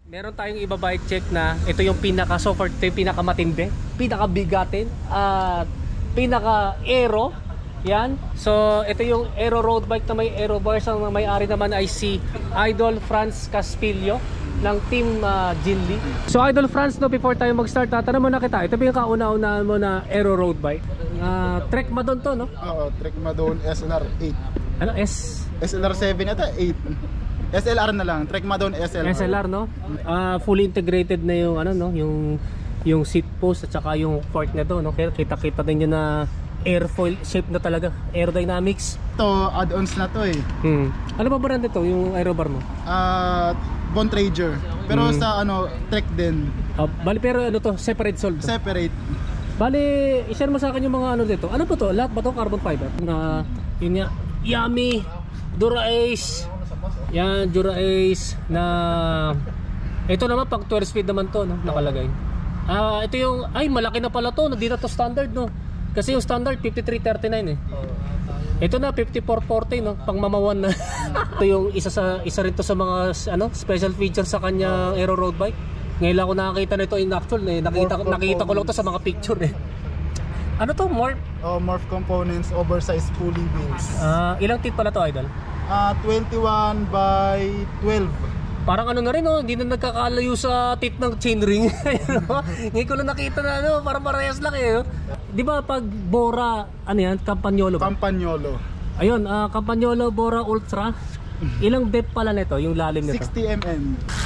Meron tayong iba-bike check na ito yung so far ito yung pinakamatindi, pinakabigatin at pinaka-aero. Yan. So ito yung aero road bike na may aero bars. Ang may-ari naman ay si Idol Franz Caspillo ng team Jinli. So Idol Franz, no, before tayo mag-start, tatanong muna kita, ito ba yung kauna-unahan mo na aero road bike? Trek Madon to, no? Oo, Trek Madon SLR 8. Ano? SLR 7 ata, 8. SLR na lang, Trek Madon SLR. SLR, no? Fully integrated na yung ano, no, yung seat post at saka yung fork na to, no? Kaya kita-kita din yun na airfoil shape na talaga, aerodynamics. Ito, add-ons na to eh. Ano ba brand ito, yung aerobar mo? Bontrager. Pero sa ano, Trek din. Bali, pero ano to, separate sold? Separate. Bali, i-share mo sa akin yung mga ano dito. Ano ba to? Lahat ba to carbon fiber? Na, yun nga, Yummy, Dura-Ace. Yan, Dura-Ace na ito naman pag 12 speed naman to, no, nakalagay. Ito yung malaki na pala to, hindi na to standard, no. Kasi yung standard 5339 eh. Ito na 5440, no, pang mamawan na. Ito yung isa rin to sa mga ano, special feature sa kanyang aero road bike. Ngayon lang ako nakakita nito in actual eh. Nakita ko lang to sa mga picture eh. Ano to, morph? Morph components, oversized pulley wheels. Ilang teeth pala to, Idol? 21 by 12. Parang ano na rin, oh, hindi na nagkakalayo sa tip ng chainring. Ngayon ko lang nakita na ano, parang parehas lang eh. Di ba pag Bora, ano yan, Campagnolo ba? Campagnolo. Ayun, Campagnolo Bora Ultra. Ilang depth pala nito, yung lalim nito? 60 mm.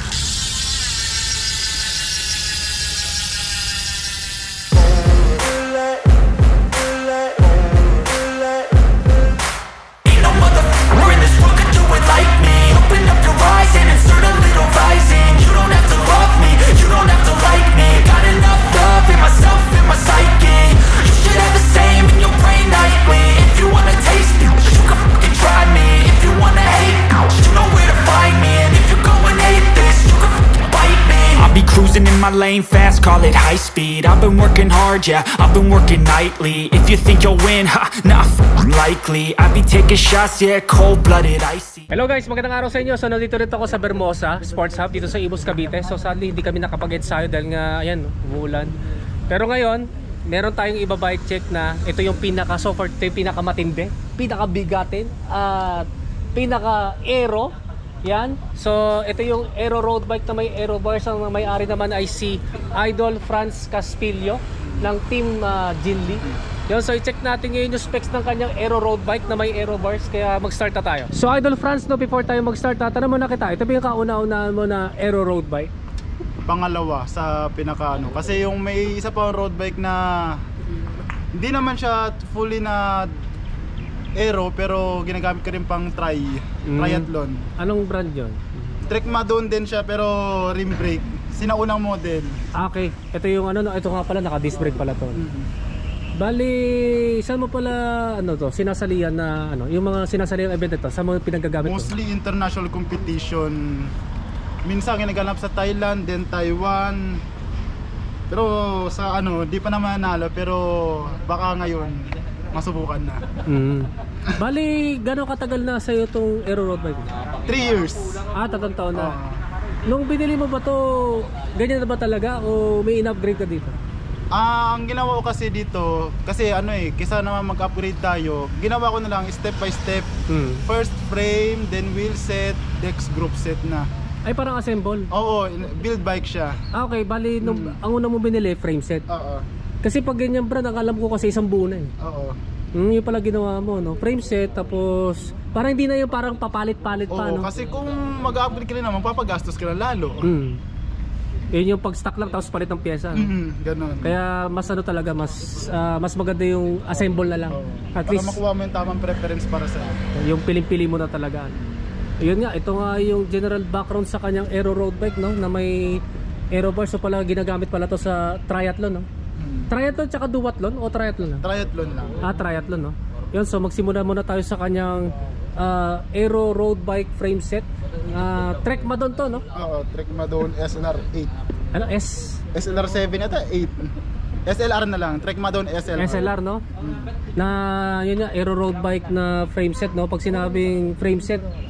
Cruising in my lane fast, call it high speed. I've been working hard, yeah, I've been working nightly. If you think you'll win, ha, not likely. I be taking shots, yeah, cold-blooded, icy. Hello guys, magandang araw sa inyo. So nandito rin ako sa Bermosa Sports Hub dito sa Imus, Cavite. So sadly hindi kami nakapag-ensayo dahil nga ayan, umuulan. Pero ngayon, meron tayong iba-bike check na ito yung so far ito yung pinakamatindi, pinakabigatin at pinaka-aero. Yan. So ito yung aero road bike na may aero bars. Ang may-ari naman ay si Idol Franz Caspillo ng team Jinli. Yun, so i-check natin ngayon yung specs ng kanyang aero road bike na may aero bars. Kaya mag-start na tayo. So Idol Franz, no, before tayo mag-start, tatanong muna kita, ito ba yung kauna-unahan mo na aero road bike? Pangalawa sa pinakaano. Kasi yung may isa pa road bike na hindi naman siya fully na aero pero ginagamit ko rin pang triathlon. Anong brand yun? Trek Madon din siya pero rim brake. Sinaunang model. Okay. Ito yung ano, ito nga pala naka disc brake pala to. Bali, saan mo pala ano to, sinasalihan na ano, yung mga sinasalihan event ito, saan mo pinagagamit? Mostly to? International competition. Minsan ginaganap sa Thailand, then Taiwan. Pero sa ano, di pa naman nanalo pero baka ngayon masubukan na. Bali, gano'ng katagal na sa'yo itong aero road bike? 3 years. Tatlong taon na. Nung binili mo ba to, ganyan na ba talaga o may in-upgrade ka dito? Ang ginawa ko kasi dito, kasi ano eh, kaysa naman mag-upgrade tayo, ginawa ko na lang step by step. First frame, then wheel set, next group set na. Ay, parang assemble? Oo, build bike siya. Okay, bali, ang una mo binili, frame set? Oo. Kasi pag ganyan brand, ang alam ko kasi isang buo na eh. Oo. Yung pala ginawa mo, no? Frame set, tapos parang hindi na yung parang papalit-palit pa, no? Kasi kung mag-upgrade ka rin naman, papagastos ka na lalo. Yun yung pag-stock lang, tapos palit ng pyesa, no? Ganun. Kaya mas ano talaga, mas maganda yung assemble na lang. At para least makuha mo yung tamang preference para sa yung piling-pili mo na talaga. Yun nga, ito nga yung general background sa kanyang aero road bike, no? Na may aero bars, so pala ginagamit pala to sa triathlon, no? Triathlon tsaka duathlon o triathlon na? Triathlon lang. Triathlon, no? Yun, so magsimula muna tayo sa kanyang aero road bike frame set. Trek Madon to, no? Oo, Trek Madon SLR 8. Ano? SLR 7 ata, 8. SLR na lang, Trek Madon SLR. SLR, no? Na yun nga, aero road bike na frame set, no? Pag sinabing frame set,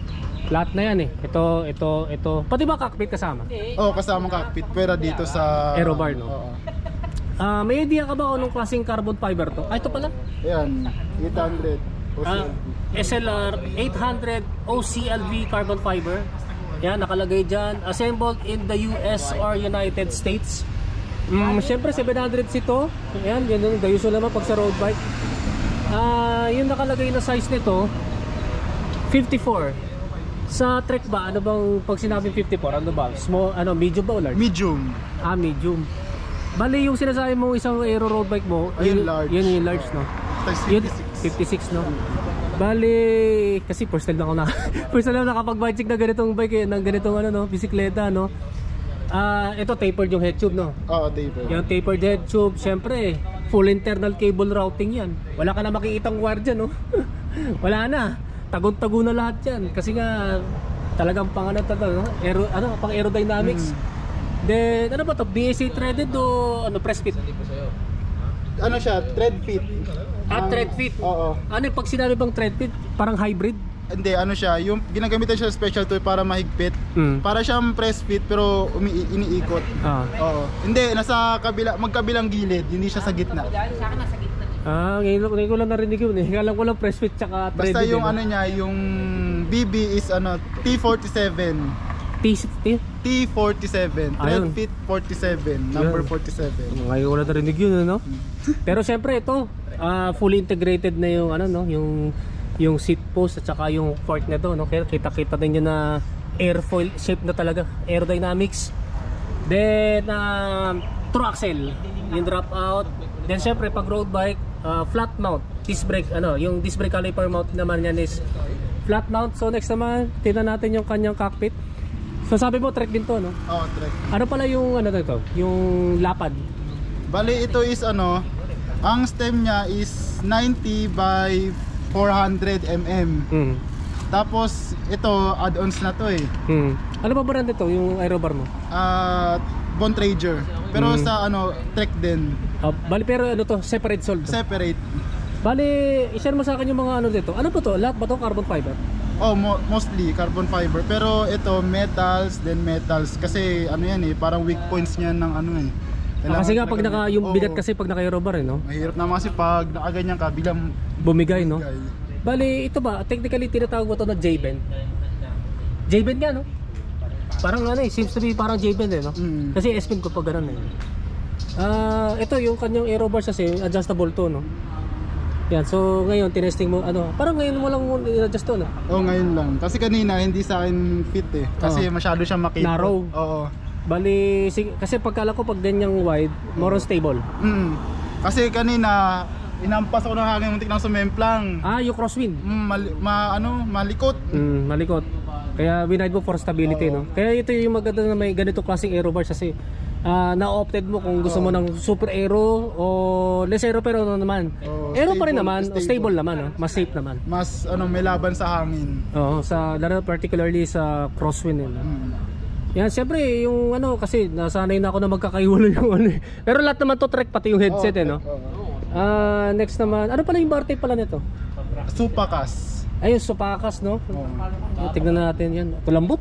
Lahat na yan eh. Ito. Pati ba cockpit kasama? Kasama cockpit, pero dito sa Aero bar, no? Oo. May idea ka ba kung anong klaseng carbon fiber to? Ito pala. Ayan, 800 SLR 800 OCLV carbon fiber. Yan, nakalagay dyan. Assembled in the US or United States. Siyempre 700 ito. Ayan, yun the usual naman pag sa road bike. Yung nakalagay na size nito 54. Sa Trek ba, ano bang pag sinabing 54, ano ba? Small, medium ba o large? Medium. Medium. Bali yung sinasabi mo isang aero road bike mo, Yun large. Yun yung large, no? Yun, 56, no? Bali, kasi first time na ako first time na nakapag-bike check na ganitong bike ng ganitong bisikleta, no? Ito tapered yung head tube, no? Oo, tapered. Yung tapered head tube, syempre, full internal cable routing yan. Wala ka na makikitang wire dyan, no? Wala na. Tagon-tago na lahat yan. Kasi nga, talagang pang pang aerodynamics. Then, ano ba to? BSA threaded o press fit? Ano siya? Thread fit. Thread fit? Oo. Ano yung pag sinabi bang thread fit? Parang hybrid? Hindi, ano siya, yung ginagamitan siya special tool para mahigpit. Para siyang press fit pero iniikot. Oo. Hindi, nasa magkabilang gilid, hindi siya sa gitna. Ngayon ko lang narinig yun eh. Alam ko lang press fit tsaka threaded. Basta yung niya, yung BB is T47. T47, thread fit 47, number 47. Ngayon ko lang narinig yun, ano? Pero syempre ito, fully integrated na yung yung seat post at saka yung fork na to, no? Kaya kita-kita din yun na airfoil shape na talaga, aerodynamics. Then true axle, yung drop out. Then syempre pag road bike, flat mount, disc brake, yung disc brake caliper mount naman yan is flat mount. So next naman, tingnan natin yung kanyang cockpit. So sabi mo Trek din to, no? Oo, Trek. Ano pala yung ito? Yung lapad. Bali ito is ang stem niya is 90 by 400 mm. Tapos ito add-ons na to eh. Ano ba brand ito yung aerobar mo? Bontrager. Pero sa Trek din. Bali pero to, separate sold. Separate. Bali, i-share mo sa akin yung mga dito. Ano ba to? Lahat ba to carbon fiber? Mostly carbon fiber. Pero ito metals, then metals kasi yan eh, parang weak points niyan ng kasi nga pag yung bigat kasi pag naka-aerobar no? Mahirap naman kasi pag nakaganyan ka bilang bumigay, no? Bali, ito ba? Technically tinatawag mo to na J-bend. J-bend nga, no? Parang seems to be parang J-bend eh, no? Kasi S-bend ko pag ganun eh. Ito yung kanyang aerobar kasi adjustable to, no? Yan, so ngayon tinesting mo parang ngayon mo lang i-adjust to, no? Ngayon lang. Kasi kanina hindi sa akin fit eh. Kasi masyado siyang makipot. Narrow. Oo. Bali, kasi pagkala ko pag ganyang wide, more stable. Kasi kanina inampas ako ng hangin, muntik nang sumemplang. Yung crosswind. Malikot. Malikot. Kaya winide mo for stability, no? Kaya ito yung maganda na may ganito klaseng aero bars kasi na-opted mo kung gusto mo ng super aero o less aero pero naman. Aero pa rin naman, stable naman, no? Mas safe naman. Mas may laban sa hangin. Lalo particularly sa crosswind, no? Yan, siyempre yung kasi nasanay na ako na magkakaiwalo yung Pero lahat naman to Trek pati yung headset no. Next naman, ano pala yung bar tape pala nito? Supakas. Ayun, Supakas, no? Tignan natin yan. Ito lambot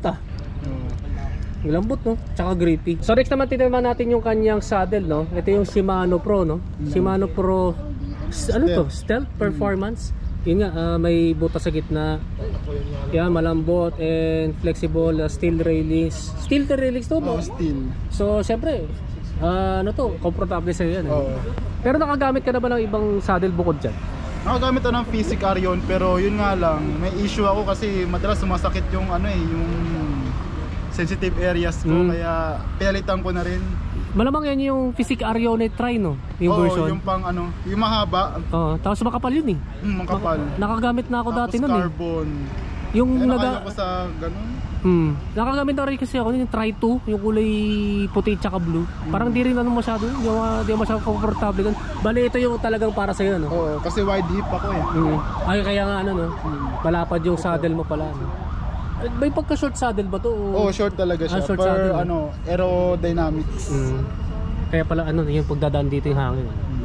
lambot, no? Tsaka grippy. So next naman tignan natin yung kanyang saddle, no? Ito yung Shimano Pro, no? Shimano Pro Stealth Performance. Yun nga, may butas sa gitna. Yan, malambot and flexible, steel railings. Steel railings to ba? Steel. So, syempre, komportable sa'yo yan. Pero nakagamit ka na ba ng ibang saddle bukod dyan? Nakagamit ako ng Physic Arion, pero yun nga lang, may issue ako kasi madalas sumasakit yung yung sensitive areas ko, kaya pinalitan ko na rin. Malamang yan yung Physic Arion Try, no? Yung version. Yung pang yung mahaba. Tapos makapal yun eh. Makapal. Nakagamit na ako dati nun carbon. Yung nakaya ko sa ganun. Nakagamit na rin kasi ako yung Try 2, yung kulay puti tsaka blue. Parang di rin masyado, di masyado komportable. Bali ito yung talagang para sa'yo, no? Oo, kasi wide hip ako eh. Ay, kaya nga malapad yung saddle mo pala, no? May pagka short saddle ba to? Short talaga siya. Short per saddle, aerodynamics. Kaya pala yung pagdadaan dito yung hangin.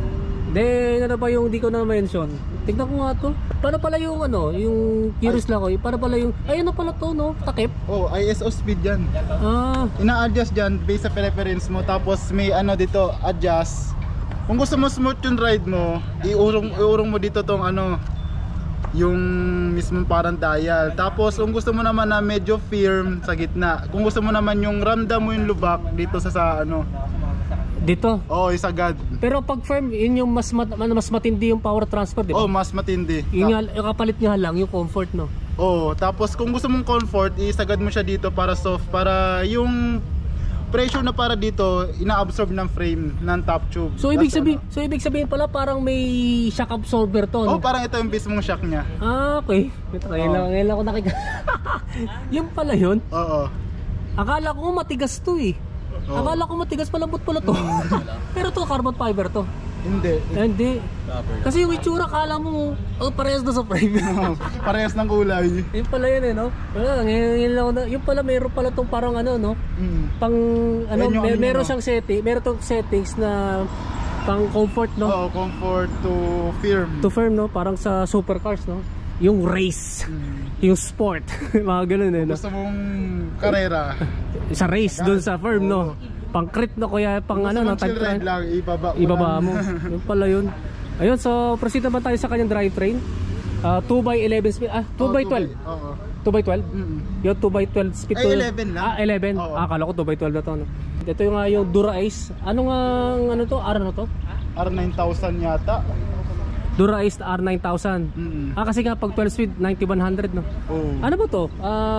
Then ano ba yung di ko na mention? Tignan ko nga to. Paano pala yung ano, yung curious lang ko. Paano pala yung ayun na pala to, no? Takip. Oh, ISO speed yan. Ah, Ina-adjust dyan based sa preference mo. Tapos may ano dito, adjust. Kung gusto mo smooth yung ride mo, iurong mo dito tong ano, yung mismong parang dial. Tapos kung gusto mo naman na medyo firm sa gitna. Kung gusto mo naman yung ramdam mo yung lubak dito sa ano. dito. Oh, yung sagad. Pero pag firm, yun yung mas matindi yung power transfer, di ba? Oh, mas matindi. Yung kapalit niya lang yung comfort, no. Oh, tapos kung gusto mong comfort, isagad mo siya dito para soft, para yung pressure na para dito ina-absorb ng frame ng top tube. So ibig sabihin pala parang may shock absorber to, Oh, no? parang ito yung mismong shock niya. Ah, okay. Ngayon lang ako nakikita. Yung pala yun. Oo. Akala ko matigas to eh. Oo. Akala ko matigas, malambot pala to. Pero to carbon fiber to. Hindi. Hindi. Kasi yung itsura, akala mo, parehas na sa frame. Parehas ng kulay. Yun pala yun eh, no? Ngayon lang ako na, yung pala meron pala tong parang ano, no? Pang, ano, Yan yung ano, meron no? siyang setting, meron tong settings na pang comfort, no? Oo, comfort to firm. To firm, no? Parang sa supercars, no? Yung race, yung sport, mga ganun eh, no? Gusto mong karera. Sa race, dun sa firm, no? Pang crit na kuya, pang Gusto ano, no? mong chill ride lang, Ibaba mo. Yun pala yun. Ayun, so proceed naman tayo sa kanyang drivetrain. 2x11 speed, 2x12. Oo. 2x12? Mm. Yung 2x12 speed Ay, 11 lang. 11. Oo. Akala ko 2x12 na to, no? Ito yung yung Dura-Ace. Ano nga, ano to? R ano to? R9000 yata. Dura-Ace R9000. Kasi nga pag 12 speed, 9100, no? Oh. Ano ba to?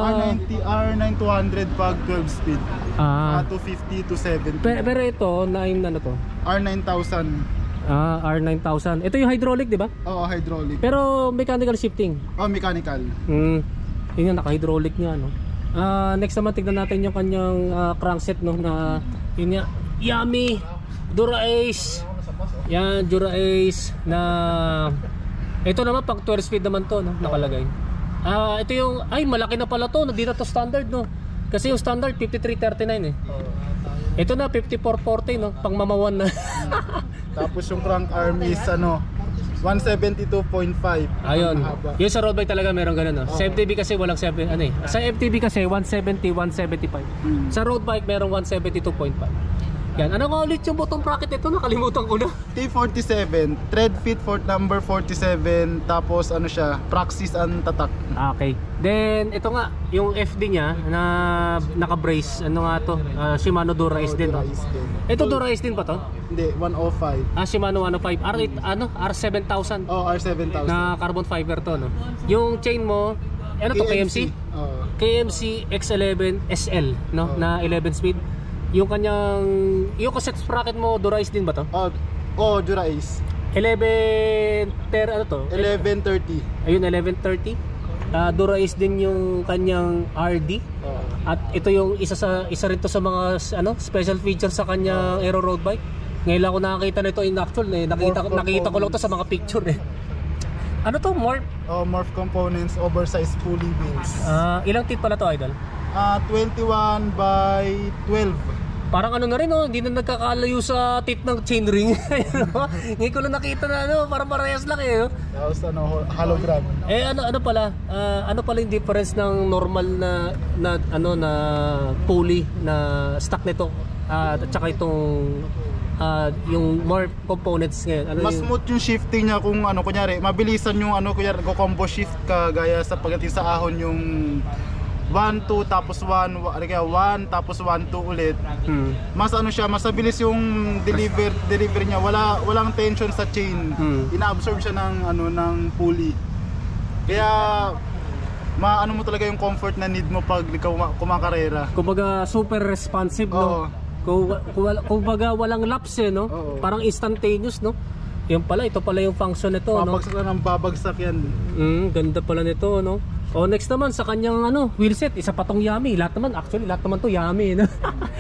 R9200 pag 12 speed. 250 to 70. Pero ito, ano to? R9000. R9000. Ito yung hydraulic, di ba? Oo, hydraulic. Pero mechanical shifting. Oh, mechanical. Yun nga, naka-hydraulic nga, no? Next naman, tignan natin yung kanyang crankset, no? Na, yun nga, Yummy! Dura-Ace! Yan, Dura-Ace na... Ito naman, pag 12 speed naman to, no? Nakalagay. Ito yung... Ay, malaki na pala to. Dito to standard, no? Kasi yung standard, 5339, eh. Ito na, 5440, no? Pang mamawan na. Tapos yung crank arm is ano, 172.5. Ayun. Yung sa road bike talaga meron ganun, no? Sa FTB kasi walang 7, ano eh. Sa FTB kasi 170, 175. Sa road bike merong 172.5. Yan. Ano nga ulit yung bottom bracket nito? Nakalimutan ko na. T47, tread fit for number 47, tapos ano siya, Praxis ang tatak. Okay. Then ito nga, yung FD niya na naka-brace, ano nga to? Shimano Dura-Ace din, no? Ito Dura-Ace din pa to? Hindi, 105. Shimano 105. R8, ano? R7000. Oh, R7000. Na carbon fiber to, no? Yung chain mo, ano to, KMC? Oo. KMC X11 SL, no? Na 11 speed. Yung kanyang, yung cassette sprocket mo, Dura-Ace din ba to? Oh, Dura-Ace. 11, ano to? 1130. Ayun, 1130. Dura-Ace din yung kanyang RD. At ito yung isa rin to sa mga ano, special features sa kanyang Aero Road Bike. Ngayon lang ako nakakita nito in actual, eh. Nakita ko lang to sa mga picture, eh. Ano to, morph? Morph components, oversized pulley wheels. Ilang teeth pala to, idol? 21 by 12. Parang ano na rin, oh, hindi na nagkakalayo sa tip ng chainring. Ngayon ko lang nakita na ano, parang parehas lang eh. Oh. Tapos ano, hologram. Ano pala? Ano pala yung difference ng normal na pulley na stock nito at saka itong yung more components ngayon? Ano Mas smooth yung shifting niya kung ano, kunyari, mabilisan yung ano, kunyari, combo shift ka gaya sa pagdating sa ahon yung 1, 2, tapos 1, 1, tapos 1, 2 ulit. Mas ano siya, mas mabilis yung deliver niya. Walang tension sa chain. Ina-absorb siya ng ano, ng pulley. Kaya maano mo talaga yung comfort na need mo pag ikaw kumakarera. Kumbaga super responsive, no? Kumbaga walang lapse, eh, no? Oo. Parang instantaneous, no? Ito pala yung function nito, no? Babagsak na ng babagsak yan. Ganda pala nito, no? Next naman sa kanyang wheelset, isa pa tong Yummy. Lahat naman to Yummy, no?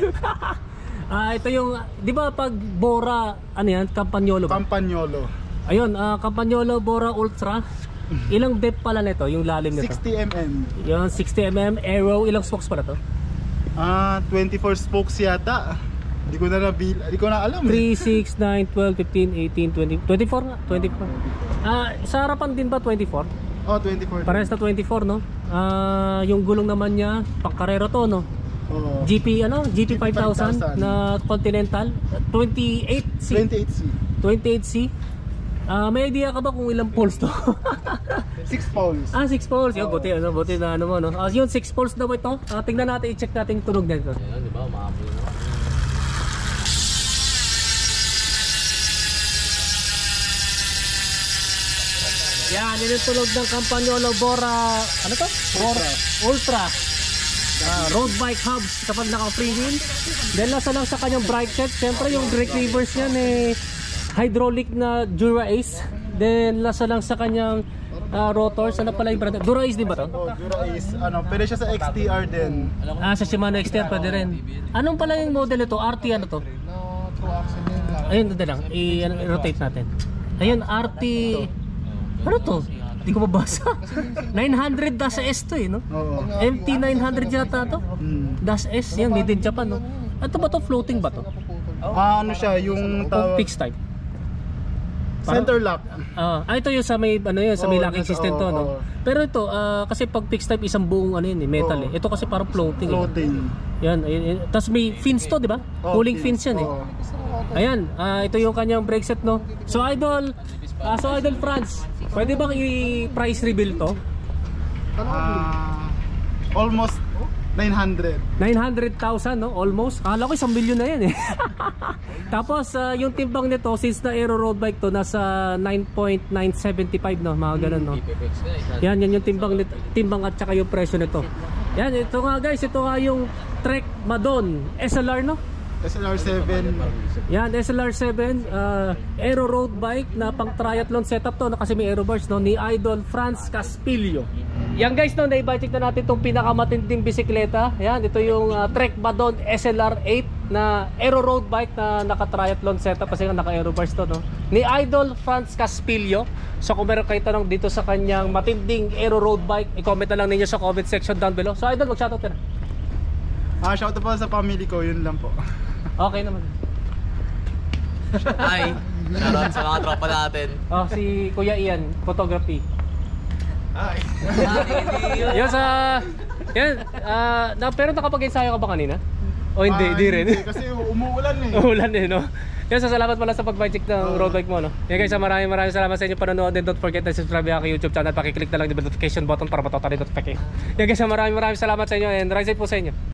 Ito yung, di ba pag Bora, ano yan, Campagnolo ba? Campagnolo. Ayun, Campagnolo Bora Ultra. Ilang depth pala nito, yung lalim nito? 60 mm. Yung 60 mm, Aero, ilang spokes pala to? 24 spokes yata. Hindi ko na alam. 3, 6, 9, 12, 15, 18, 20, 24 nga, 24. Sa harapan din ba 24? Oh, 24. Parehas na 24, no? Yung gulong naman niya, pangkarero to, no? Oo. GP, GP 5000 5000 na Continental, 28C. 28C. 28C. May idea ka ba kung ilang poles to? 6 poles. 6 poles. Yung buti na ano mo, no? Yun, 6 poles na ba ito? Tingnan natin, i-check natin yung tunog nito. Ayan, di ba? Umaapoy na. Yan, yun yung tunog ng Campagnolo Bora, ano to? Ultra. Road bike hubs kapag naka-free wheel. Then nasa lang sa kanyang brake set. Siyempre yung brake levers niyan hydraulic na Dura Ace. Then nasa lang sa kanyang rotors. Ano pala yung brand? Dura Ace din ba to? Oh, Dura Ace. Pwede siya sa XTR din. Sa Shimano XTR pwede rin. Anong pala yung model ito? RT ano to? Ayun, ito lang. I-rotate natin. Ayun, RT... Ano to? Hindi ko mabasa. 900 Das S to no? Oo. MT 900 yata to? Das S, yan, made in Japan, no? Ito ba to? Floating ba to? Ano siya, yung O fixed type? center lock. Ito yung sa may, sa may locking system to, no? Pero ito, kasi pag fixed type, isang buong metal eh. Ito kasi parang floating. Floating. Yan, tapos may fins to, di ba? Cooling fins yan eh. Ayan, ito yung kanyang brake set, no? So Idol Franz, pwede bang i-price reveal to? Almost 900. 900,000, no? Almost. Kala ko 1 million na yan eh. Tapos yung timbang nito, since na aero road bike to, nasa 9.975, no? Mga ganun, no? Yan yung timbang at saka yung presyo nito. Yan, ito nga guys, ito nga yung Trek Madon SLR, no? SLR7. Yan, SLR7 aero road bike na pang triathlon setup to, no? Kasi may aero bars, no? Ni Idol Franz Caspilio. Yan guys, no, naiba-check na natin itong pinakamatinding bisikleta. Yan, ito yung Trek Madon SLR8 na aero road bike na naka-triathlon setup kasi nga naka-aero bars to, no? Ni Idol Franz Caspilio. So kung meron kayo tanong dito sa kanyang matinding aero road bike, i-comment na lang ninyo sa comment section down below. So Idol, mag-shoutout ka na. Shoutout po sa family ko, yun lang po. Okay naman. Hi! Shoutout sa mga tropa natin. Si Kuya Ian, photography. Hi. Yan pero nakapag-ensayo ka ba kanina? O hindi, di rin. Kasi umuulan eh. Ulan no? Yan, salamat pala sa pag-check ng road bike mo, no? Yan guys, maraming salamat sa inyo panonood and don't forget to subscribe sa aking YouTube channel. Pakiclick na lang yung notification button para matotally notify kayo. Yan guys, maraming salamat sa inyo and rise po sa inyo.